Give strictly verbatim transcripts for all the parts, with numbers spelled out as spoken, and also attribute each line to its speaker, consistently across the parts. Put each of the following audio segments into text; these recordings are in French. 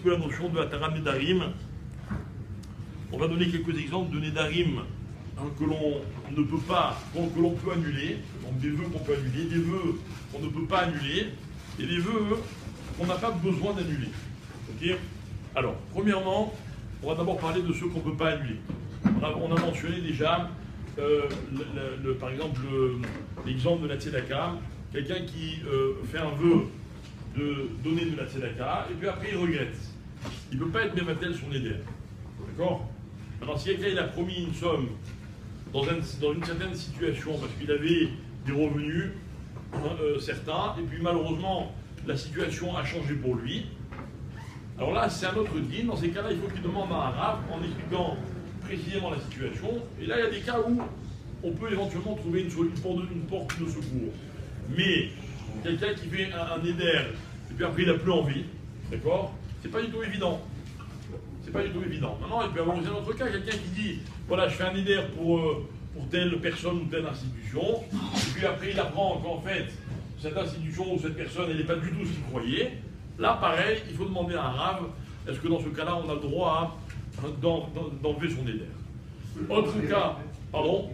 Speaker 1: peu la notion de Atara Nedarim. On va donner quelques exemples de Nedarim hein, que l'on ne peut pas, que l'on peut annuler, donc des vœux qu'on peut annuler, des vœux qu'on ne peut pas annuler, et des vœux qu'on n'a pas besoin d'annuler. Ok? Alors, premièrement, on va d'abord parler de ceux qu'on ne peut pas annuler. On a, on a mentionné déjà, euh, le, le, le, par exemple, l'exemple de la Tzedaka, quelqu'un qui euh, fait un vœu de donner de la Tzedaka, et puis après il regrette. Il ne peut pas être mévatel son éder. D'accord? Alors si quelqu'un il a promis une somme dans, un, dans une certaine situation, parce qu'il avait des revenus hein, euh, certains, et puis malheureusement la situation a changé pour lui, alors là c'est un autre din. Dans ces cas-là, il faut qu'il demande à un rav en expliquant précisément la situation, et là il y a des cas où on peut éventuellement trouver une, une, porte, de, une porte de secours. Mais quelqu'un qui fait un, un éder, et puis après il n'a plus envie, d'accord? C'est pas du tout évident. C'est pas du tout évident. Maintenant, il peut y avoir aussi un autre cas, quelqu'un qui dit, voilà, je fais un éder pour, euh, pour telle personne ou telle institution, et puis après il apprend qu'en fait, cette institution ou cette personne, elle n'est pas du tout ce qu'il croyait. Là, pareil, il faut demander à un rav, est-ce que dans ce cas-là, on a le droit hein, d'enlever son éder? Autre cas, pardon?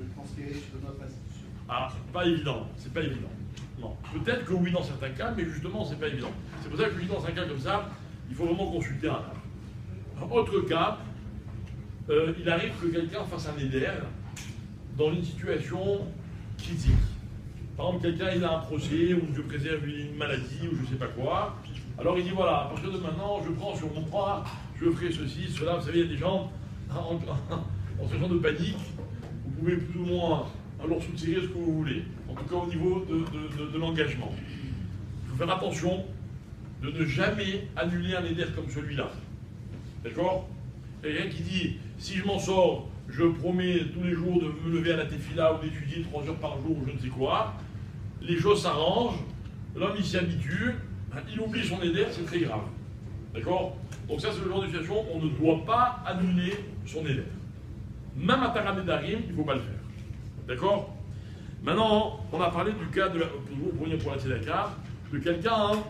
Speaker 1: Ah, pas évident, c'est pas évident. Non. Peut-être que oui dans certains cas, mais justement, c'est pas évident. C'est pour ça que je dis dans un cas comme ça, il faut vraiment consulter un rav. Autre cas, euh, il arrive que quelqu'un fasse un éder dans une situation critique. Par exemple, quelqu'un il a un procès, ou Dieu préserve une maladie, ou je sais pas quoi. Alors il dit voilà, à partir de maintenant, je prends sur mon bras, je ferai ceci, cela. Vous savez, il y a des gens en, en, en ce genre de panique, vous pouvez plus ou moins alors soutirer ce que vous voulez, en tout cas au niveau de, de, de, de l'engagement. Il faut faire attention de ne jamais annuler un éder comme celui-là. D'accord? Il y a quelqu'un qui dit, si je m'en sors, je promets tous les jours de me lever à la tefila ou d'étudier trois heures par jour ou je ne sais quoi, les choses s'arrangent, l'homme il s'y habitue, il oublie son éder, c'est très grave. D'accord? Donc ça c'est le genre de situation, on ne doit pas annuler son éder. Même à Atara Nedarim, il ne faut pas le faire. D'accord? Maintenant, on a parlé du cas, de la, toujours pour pour la Tzedaka, de quelqu'un hein,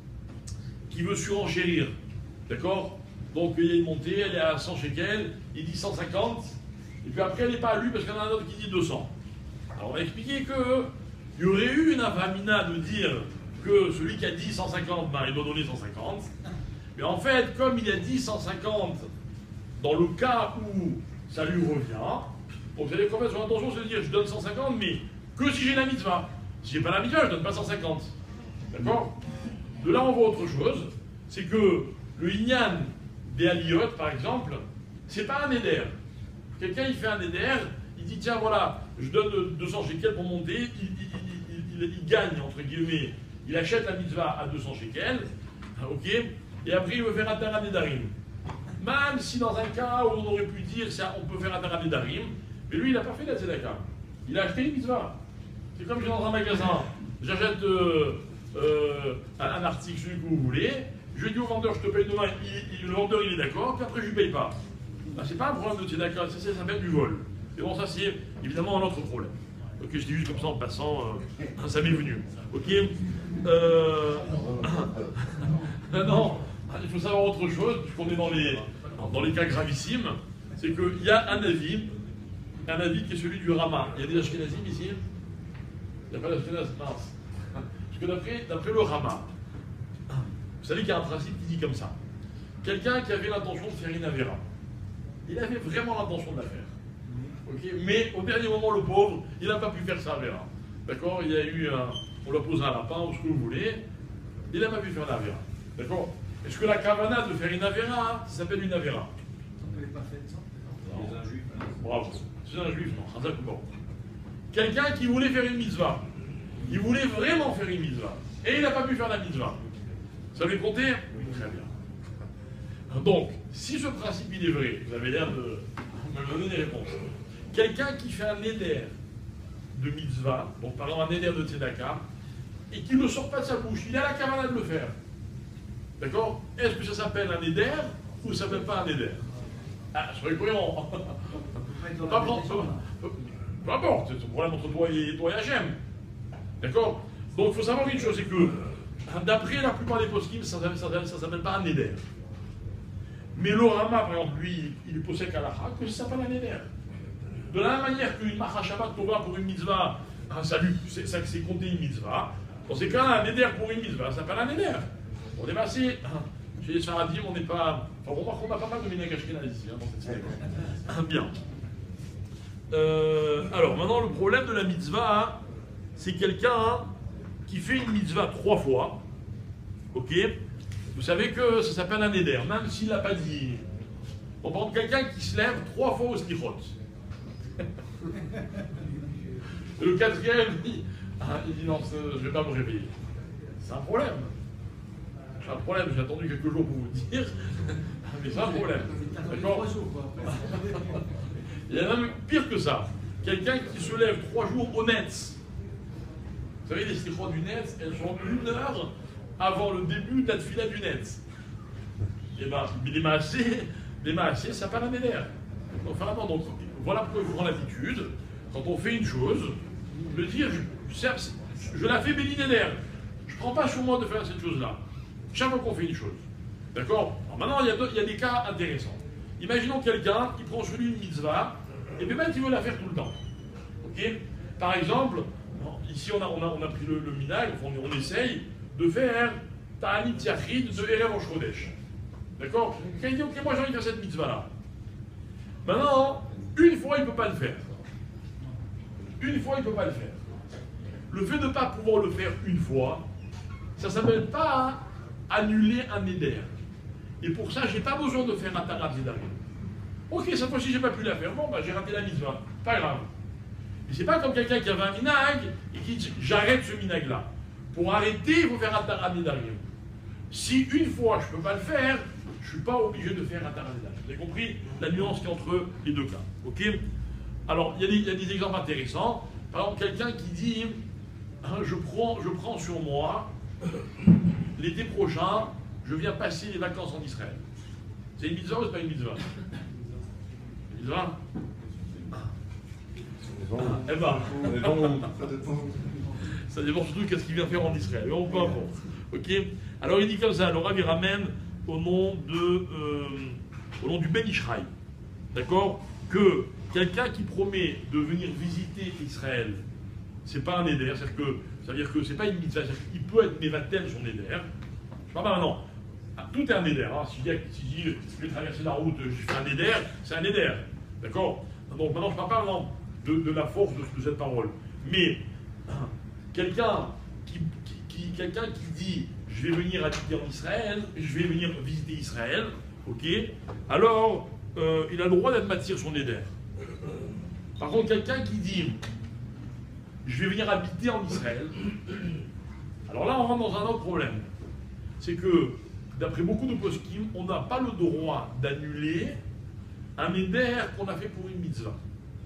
Speaker 1: qui veut surenchérir. D'accord? Donc il y a une montée, elle est à cent shekels, il dit cent cinquante, et puis après elle n'est pas à lui parce qu'il y en a un autre qui dit deux cents. Alors on a expliqué qu'il y aurait eu une avamina de dire que celui qui a dit cent cinquante, ben, il doit donner cent cinquante. Mais en fait, comme il a dit cent cinquante, dans le cas où ça lui revient, donc vous allez quand même sur l'intention, c'est de dire je donne cent cinquante, mais que si j'ai la mitzvah. Si j'ai pas la mitzvah, je ne donne pas cent cinquante. D'accord? De là, on voit autre chose, c'est que le inyan des aliyot, par exemple, c'est pas un éder. Quelqu'un, il fait un éder, il dit tiens, voilà, je donne deux cents shekels pour monter, il, il, il, il, il gagne, entre guillemets, il achète la mitzvah à deux cents shekels, ok, et après il veut faire Atara Nedarim. Même si dans un cas où on aurait pu dire ça, on peut faire Atara Nedarim, mais lui, il n'a pas fait la tzedaka. Il a acheté une mitzvah. C'est comme je vais dans un magasin, j'achète euh, euh, un, un article, celui que vous voulez, je dis au vendeur, je te paye demain, il, il, le vendeur il est d'accord, puis après je ne lui paye pas. Ben, c'est pas un problème de tzedaka, ça, ça s'appelle du vol. Et bon, ça c'est évidemment un autre problème. Ok, je dis juste comme ça en passant, euh, ça m'est venu. Ok euh... Non, il faut savoir autre chose, puisqu'on est dans les, dans les cas gravissimes, c'est qu'il y a un avis, un avis qui est celui du Rama. Il y a des Ashkenazim ici? Il n'y a pas d'Ashkenaz, mince. Parce que d'après le Rama, vous savez qu'il y a un principe qui dit comme ça. Quelqu'un qui avait l'intention de faire une avéra, il avait vraiment l'intention de la faire. Okay, mais au dernier moment, le pauvre, il n'a pas pu faire sa avéra. D'accord? Il y a eu un, on lui a posé un lapin ou ce que vous voulez, il n'a pas pu faire l'avéra. D'accord? Est-ce que la kavana de faire une avéra, ça s'appelle une avéra?
Speaker 2: On ne l'avait pas fait ça?
Speaker 1: C'est un juif. Bravo. C'est un juif, non. Un bon. Quelqu'un qui voulait faire une mitzvah, il voulait vraiment faire une mitzvah, et il n'a pas pu faire la mitzvah. Ça lui compter? Oui, très bien. Donc, si ce principe il est vrai, vous avez l'air de me donner des réponses. Quelqu'un qui fait un éder de mitzvah, donc par exemple un éder de tzedaka, et qui ne sort pas de sa bouche, il a la kavana de le faire. D'accord? Est-ce que ça s'appelle un éder ou ça ne s'appelle pas un éder? Ah, soyez cohérent. Pas prendre, peu importe, c'est un problème entre toi et, toi et Hachem. D'accord? Donc il faut savoir une chose, c'est que d'après la plupart des poskim, ça ne s'appelle pas un éder. Mais le Rama, par exemple, lui, il est possède à la que ça s'appelle un éder. De la même manière qu'une Macha Shabbat Tova pour une mitzvah, un salut, c'est compter une mitzvah, dans ces cas-là, un éder pour une mitzvah, ça s'appelle un éder. On est passé, chez les Sfaradim, on n'est pas. Enfin, on remarque qu'on a pas mal de Ménag Ashkenaz ici, hein, dans cette série. Bien. Euh, alors, maintenant, le problème de la mitzvah, c'est quelqu'un hein, qui fait une mitzvah trois fois. Ok? Vous savez que ça s'appelle un éder, même s'il n'a pas dit. On prend quelqu'un qui se lève trois fois au slichot. Et le quatrième, il dit, ah, il dit non, je ne vais pas me réveiller. C'est un problème. C'est un problème, j'ai attendu quelques jours pour vous dire, mais c'est un problème. D'accord? Il y a même pire que ça. Quelqu'un qui se lève trois jours au Netz. Vous savez, les slichot du Netz, elles sont une heure avant le début de la tefila du Netz. Et bien, les maasés, les maasés, ça parle un éder. Enfin, non, donc, voilà pourquoi il faut prendre l'habitude, quand on fait une chose, de dire, je, je, je la fais béni d'éder. Je ne prends pas sur moi de faire cette chose-là. Chaque fois qu'on fait une chose. D'accord? Maintenant, il y, a deux, il y a des cas intéressants. Imaginons quelqu'un qui prend sur lui une mitzvah, et puis même il veut la faire tout le temps. Ok? Par exemple, ici on a, on a, on a pris le, le minag, on, on essaye de faire Ta'anit Yachid de Erev Rosh Chodesh. D'accord? Quelqu'un dit, ok, moi j'ai envie de faire cette mitzvah-là. Maintenant, une fois, il ne peut pas le faire. Une fois, il ne peut pas le faire. Le fait de ne pas pouvoir le faire une fois, ça ne s'appelle pas annuler un éder. Et pour ça, je n'ai pas besoin de faire un Tarat Zedarim. Ok, cette fois-ci, je n'ai pas pu la faire. Bon, bah, j'ai raté la mitzvah. Pas grave. Mais ce n'est pas comme quelqu'un qui avait un minag et qui dit, j'arrête ce minag-là. Pour arrêter, il faut faire un Tarat Zedarim. Si une fois, je ne peux pas le faire, je ne suis pas obligé de faire un Tarat Zedarim. Vous avez compris la nuance qu'il y a entre les deux cas. Ok? Alors, il y, y a des exemples intéressants. Par exemple, quelqu'un qui dit hein, je, prends, je prends sur moi, l'été prochain, je viens passer les vacances en Israël. C'est une mitzvah ou c'est pas une mitzvah? Une mitzvah? Eh ben, ça dépend surtout qu'est-ce qu'il vient faire en Israël. Mais on peut importe. Ok? Alors, il dit comme ça le Rav il ramène au nom de. Euh, au nom du Ben Ishraï, d'accord, que quelqu'un qui promet de venir visiter Israël, c'est pas un éder, c'est-à-dire que c'est-à-dire que c'est pas une mitzvah, c'est-à-dire qu'il peut être mévatel son éder. Je parle pas maintenant. Tout est un éder. Hein. Si je dis, si je dis je vais traverser la route, je fais un éder, c'est un éder, d'accord. Donc maintenant je parle pas vraiment de, de la force de, de cette parole, mais quelqu'un qui, qui, qui quelqu'un qui dit je vais venir habiter en Israël, je vais venir visiter Israël. Ok, alors euh, il a le droit d'admettre son éder. Par contre, quelqu'un qui dit je vais venir habiter en Israël, alors là on rentre dans un autre problème. C'est que, d'après beaucoup de poskim, on n'a pas le droit d'annuler un éder qu'on a fait pour une mitzvah.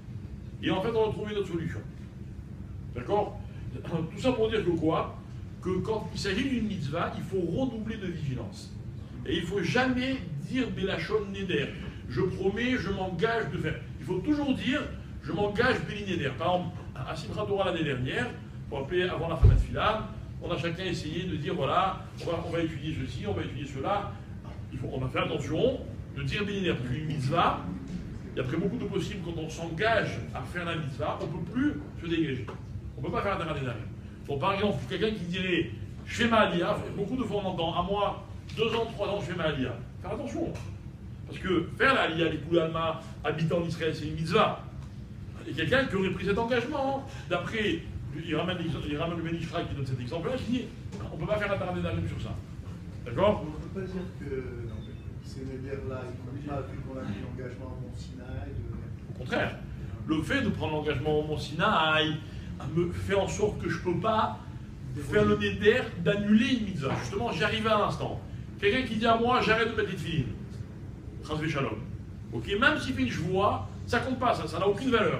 Speaker 1: Et en fait, on a trouvé notre solution. D'accord? Tout ça pour dire que quoi? Que quand il s'agit d'une mitzvah, il faut redoubler de vigilance. Et il ne faut jamais dire Belachon Neder. Je promets, je m'engage de faire. Il faut toujours dire je m'engage Béli Neder. Par exemple, à Simchat Torah l'année dernière, pour appeler avant la fin de la Tfila, on a chacun essayé de dire voilà, on va, on va étudier ceci, on va étudier cela. Il faut, on a fait attention de dire Béli Neder. Parce qu'une mitzvah, et après beaucoup de possibles, quand on s'engage à faire la mitzvah, on ne peut plus se dégager. On ne peut pas faire un Tarat Zedarim. Donc par exemple, quelqu'un qui dirait je fais ma aliyah, beaucoup de fois on entend à moi, deux ans, trois ans, je fais ma aliyah. Faire attention. Parce que faire la aliyah, les Koulalma, habiter en Israël, c'est une mitzvah. Et quelqu'un qui aurait pris cet engagement, d'après, il ramène, il ramène le Ben Ishraï qui donne cet exemple-là, il dit on ne peut pas faire un Tarat Zedarim sur ça. D'accord?
Speaker 2: On ne peut pas dire que ces médias-là, ils n'ont pas vu qu'on a pris l'engagement à Mont Sinaï. De...
Speaker 1: Au contraire, le fait de prendre l'engagement au Mont Sinaï me fait en sorte que je ne peux pas faire le néder d'annuler une mitzvah. Justement, j'y arrive à l'instant. Quelqu'un qui dit à moi, j'arrête de mettre les tefilines. Chas Shalom. Ok, même s'il fait une chevoie, ça compte pas, ça n'a aucune valeur.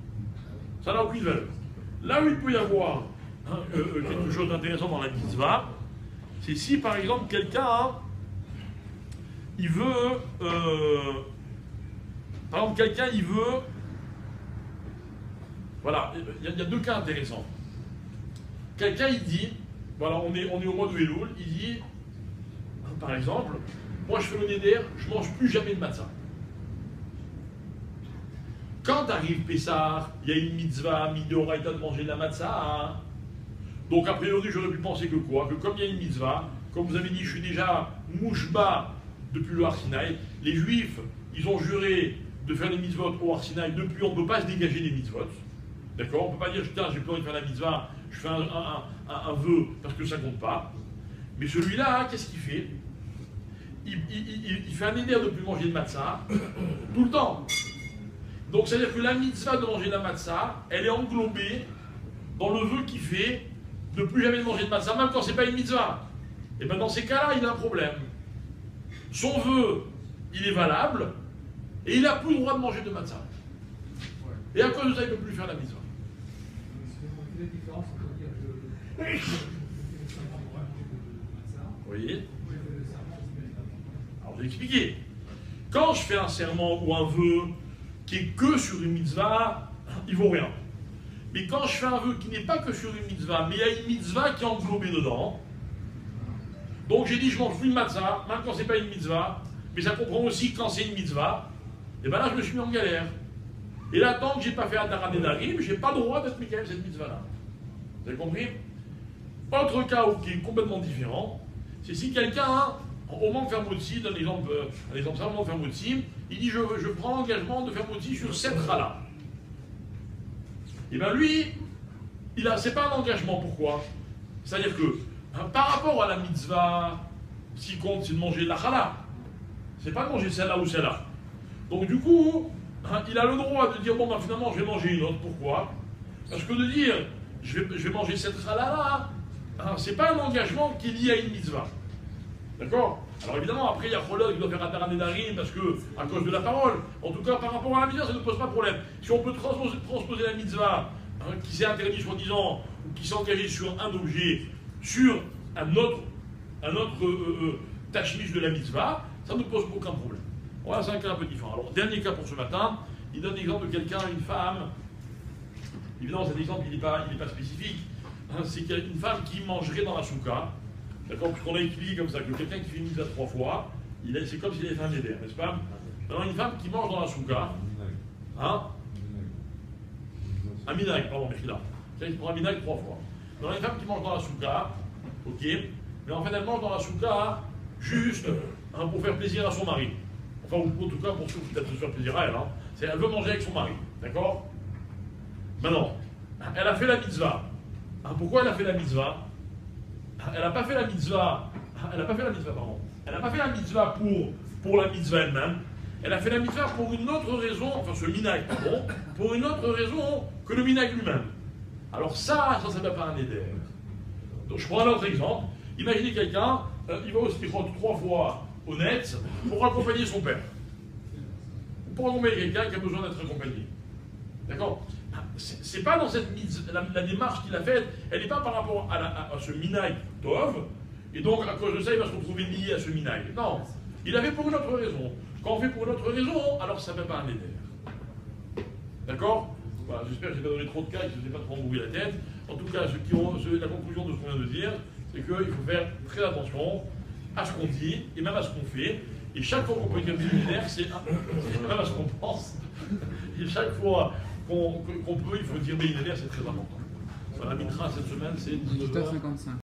Speaker 1: Ça n'a aucune valeur. Là où il peut y avoir hein, euh, quelque chose d'intéressant dans la mitzvah, c'est si par exemple quelqu'un, hein, il veut, euh, par exemple quelqu'un il veut, voilà, il y, y a deux cas intéressants. Quelqu'un il dit, voilà, on est, on est au mois de Elul, il dit, par exemple, moi je fais le neder, je mange plus jamais de matzah. Quand arrive Pessah, il y a une mitzvah, midoraita de manger de la matzah. Donc a priori j'aurais pu penser que quoi? Que comme il y a une mitzvah, comme vous avez dit, je suis déjà mouchba depuis le Har Sinaï, les juifs, ils ont juré de faire des mitzvot au Har Sinaï, depuis on ne peut pas se dégager des mitzvot. D'accord? On ne peut pas dire, putain, j'ai plus envie de faire la mitzvah, je fais un, un, un, un vœu parce que ça ne compte pas. Mais celui-là, hein, qu'est-ce qu'il fait? il, il, il, il fait un éder de ne plus manger de matzah tout le temps. Donc c'est-à-dire que la mitzvah de manger de la matzah, elle est englobée dans le vœu qu'il fait de ne plus jamais manger de matzah, même quand ce n'est pas une mitzvah. Et bien dans ces cas-là, il a un problème. Son vœu, il est valable, et il n'a plus le droit de manger de matzah. Et à cause de ça, il ne peut plus faire la mitzvah. Vous voyez? Alors je vais expliquer. Quand je fais un serment ou un vœu qui est que sur une mitzvah, il vaut rien. Mais quand je fais un vœu qui n'est pas que sur une mitzvah, mais il y a une mitzvah qui est englobée dedans, donc j'ai dit je mange plus de matzah, même quand c'est pas une mitzvah, mais ça comprend aussi quand c'est une mitzvah, et bien là je me suis mis en galère. Et là, tant que je n'ai pas fait Hadar Nedarim, je n'ai pas le droit d'être Mikaël cette mitzvah-là. Vous avez compris? Autre cas qui est complètement différent, c'est si quelqu'un, hein, au moment de faire Motzi, dans l'exemple, un exemple simple, au moment de faire Motzi, il dit je, je prends l'engagement de faire Motzi sur sept Chala. Et bien lui, il a, c'est pas un engagement, pourquoi? C'est-à-dire que, hein, par rapport à la mitzvah, ce qui compte, c'est de manger la Chala. C'est pas de manger celle-là ou celle-là. Donc du coup, hein, il a le droit de dire, bon, ben, finalement, je vais manger une autre. Pourquoi? Parce que de dire, je vais, je vais manger cette Chala-là, hein, c'est pas un engagement qui est lié à une mitzvah. D'accord? Alors évidemment, après, il y a Cholot qui doit faire Hadar Nedarim parce que, à cause de la parole. En tout cas, par rapport à la mitzvah, ça ne pose pas de problème. Si on peut transposer, transposer la mitzvah, hein, qui s'est interdit soi-disant, ou qui s'est engagé sur un objet, sur un autre, un autre euh, euh, tachmish de la mitzvah, ça ne pose aucun problème. Voilà, c'est un cas un peu différent. Alors, dernier cas pour ce matin, il donne l'exemple de quelqu'un, une femme. Évidemment, cet exemple, il n'est pas, pas spécifique. Hein, c'est une femme qui mangerait dans la soukha. D'accord? Puisqu'on a expliqué comme ça que quelqu'un qui fait une mitzvah trois fois, c'est comme s'il avait fait un neder, n'est-ce pas? Alors, une femme qui mange dans la soukha. Hein? Un minag, pardon, mais là. Quelqu'un qui prend un minag trois fois. Alors, une femme qui mange dans la soukha, ok, mais en fait, elle mange dans la soukha juste hein, pour faire plaisir à son mari. Enfin, ou en tout cas, pour ceux qui peut-être se faire plaisir à elle. Hein. Elle veut manger avec son mari. D'accord? Maintenant, elle a fait la mitzvah. Hein, pourquoi elle a fait la mitzvah? Elle n'a pas fait la mitzvah. Elle n'a pas fait la mitzvah, pardon. Elle n'a pas fait la mitzvah pour, pour la mitzvah elle-même. Elle a fait la mitzvah pour une autre raison, enfin ce minag, pardon, pour une autre raison que le minag lui-même. Alors ça, ça ne s'appelle pas un éder. Donc je prends un autre exemple. Imaginez quelqu'un, euh, il va au slichot trois fois au net pour accompagner son père. Pour accompagner quelqu'un qui a besoin d'être accompagné. D'accord? C'est pas dans cette la, la démarche qu'il a faite, elle n'est pas par rapport à, la, à, à ce minag tov, et donc à cause de ça il va se retrouver lié à ce minag. Non, il l'a fait pour une autre raison. Quand on fait pour une autre raison, alors ça ne fait pas un éder. D'accord? Voilà, j'espère que je n'ai pas donné trop de cas et que je ne vous ai pas trop embrouillé la tête. En tout cas, ce qui ont, ce, la conclusion de ce qu'on vient de dire, c'est qu'il faut faire très attention à ce qu'on dit et même à ce qu'on fait. Et chaque fois qu'on peut dire millénaire, c'est même à ce qu'on pense. Et chaque fois qu'on qu'on peut, il faut dire millénaire, c'est très important. Voilà, la mitra cette semaine, c'est dix-neuf heures cinquante-cinq.